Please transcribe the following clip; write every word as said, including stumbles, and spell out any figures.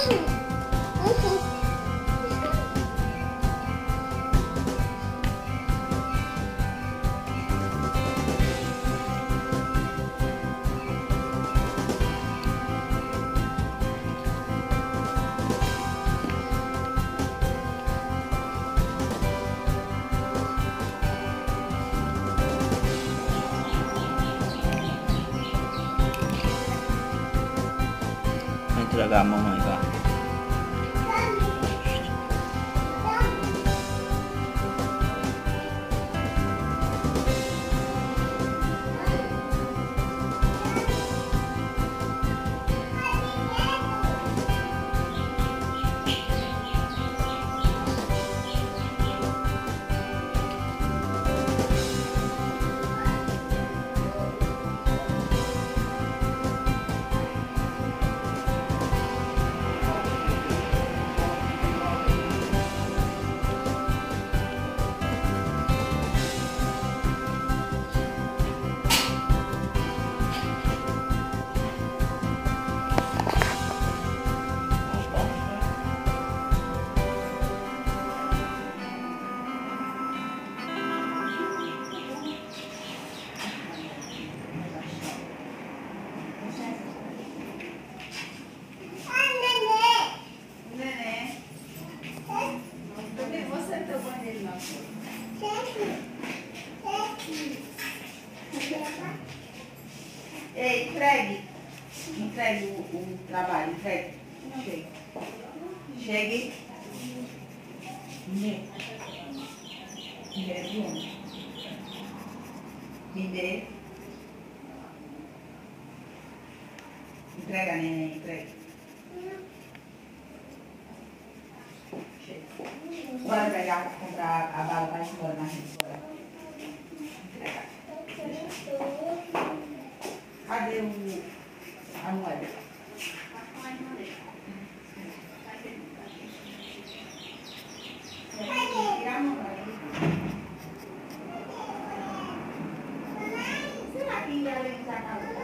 Vai entregar a mamãe lá. Ei, entregue. Entregue o, o trabalho, entregue. Chegue. Chegue. Me. Me dê. Entrega, neném, entregue. Chega. Bora pegar, comprar a bala, vai embora na rede, bora. Entregar. Cadê o, a moeda? Tira a mão pra ele. Será que ainda ele já acabou?